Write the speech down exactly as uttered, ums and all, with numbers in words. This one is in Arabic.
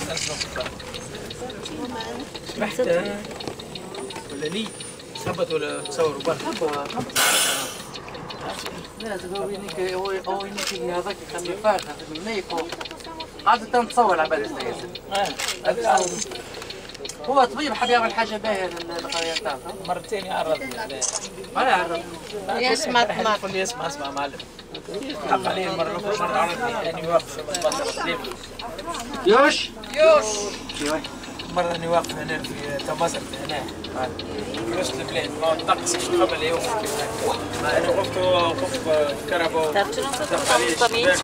رحت ولا لي ثبت ولا تصور برا؟ لا تقوينيك قوينيك هذاك خلي فارغ منيكو عاد تنتصور على بالك يا هو طبيب حاب يعمل حاجه باهيه للقريه تاعته مرتين يعرضني ما يعرض يسمع اسمع يقول لي اسمع اسمع معلم حق عليه المره الاخرى مره عرضني يعني واقف يوش يوش مرة اني واقف هنا في تمازرت هنا في وسط البلاد ما الطقس قبل يوم ما انا وقفت وقف كهرباء